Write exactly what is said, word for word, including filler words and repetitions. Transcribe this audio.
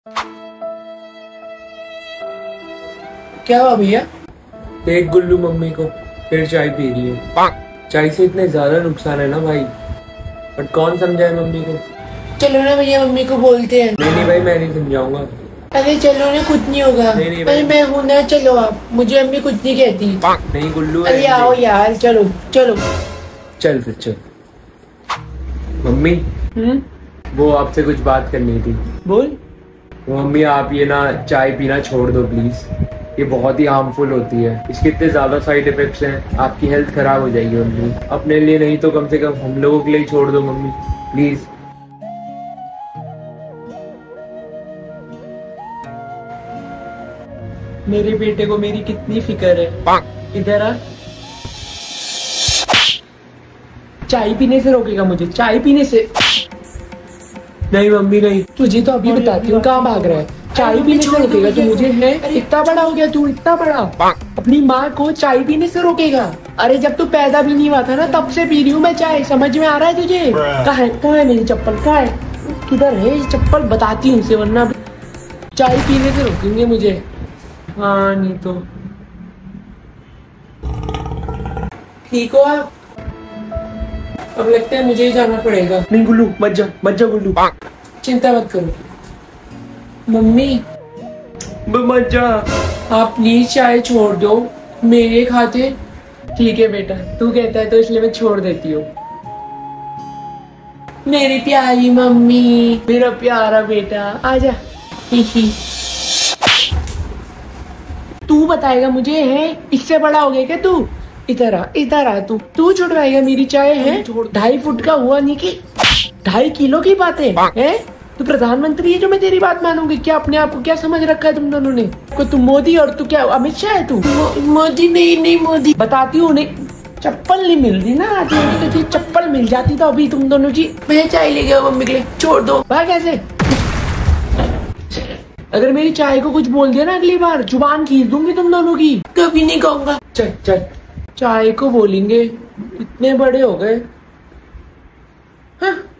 क्या हुआ भैया? देख गुल्लू मम्मी को फिर चाय पी रही है। चाय से इतने ज्यादा नुकसान है ना भाई, बट कौन समझाए मम्मी को। चलो ना भैया मम्मी को बोलते हैं। नहीं नहीं भाई मैं नहीं समझाऊंगा। अरे चलो ना, कुछ नहीं होगा। नहीं नहीं भाई मैं हूं ना, चलो आप। मुझे अम्मी कुछ नहीं कहती। नहीं गुल्लू अरे आओ यार, चलो चलो चल फिर चल। मम्मी हम्म वो आपसे कुछ बात करनी थी। बोल। मम्मी आप ये ना चाय पीना छोड़ दो प्लीज, ये बहुत ही हार्मफुल होती है। इसके इतने ज्यादा साइड इफेक्ट्स हैं, आपकी हेल्थ खराब हो जाएगी मम्मी। अपने लिए नहीं तो कम से कम हम लोगों के लिए छोड़ दो मम्मी प्लीज। मेरे बेटे को मेरी कितनी फिक्र है। इधर आ। चाय पीने से रोकेगा मुझे? चाय पीने से नहीं मम्मी नहीं। तुझे तो अभी बताती हूँ, कहाँ भाग रहा है। चाय पीने से रोकेगा तू मुझे? है इतना बड़ा हो गया तू, इतना बड़ा, अपनी माँ को चाय पीने से रोकेगा? अरे जब तू पैदा भी नहीं हुआ था ना तब से पी रही हूँ मैं चाय, समझ में आ रहा है तुझे? कहाँ है कहाँ है मेरी चप्पल, कहाँ है, किधर है ये चप्पल? बताती हूँ उसे, वरना चाय पीने से रोकेंगे मुझे। हाँ नहीं तो। ठीक हो आप? अब लगता है मुझे ही जाना पड़ेगा। नहीं गुल्लू मत जा, मत जा गुल्लू, चिंता मत करो। मम्मी मत जा, आप प्लीज चाय छोड़ दो मेरे खातिर। ठीक है बेटा, तू कहता है तो इसलिए मैं छोड़ देती हूँ। मेरी प्यारी मम्मी, मेरा प्यारा बेटा, आजा। तू बताएगा मुझे? है इससे बड़ा हो गया क्या तू? इधर आ, इधर आ। तू तू छुड़वाएगा मेरी चाय? है ढाई फुट का हुआ नहीं कि ढाई किलो की बातें है? तू प्रधानमंत्री है जो मैं तेरी बात मानूंगी? क्या अपने आप को क्या समझ रखा है तुम दोनों ने? को तू मोदी और तू क्या अमित शाह है? तू मो, मोदी नहीं नहीं मोदी। बताती हूँ नहीं, चप्पल नहीं मिल रही ना आती तो चप्पल मिल जाती तो अभी तुम दोनों की। मैं चाय ले गया मम्मी के लिए, छोड़ दो। भाई कैसे? अगर मेरी चाय को कुछ बोल दिया ना अगली बार जुबान खींच दूंगी तुम दोनों की। कभी नहीं कहूंगा। चल चल, चाय को बोलेंगे, इतने बड़े हो गए। हाँ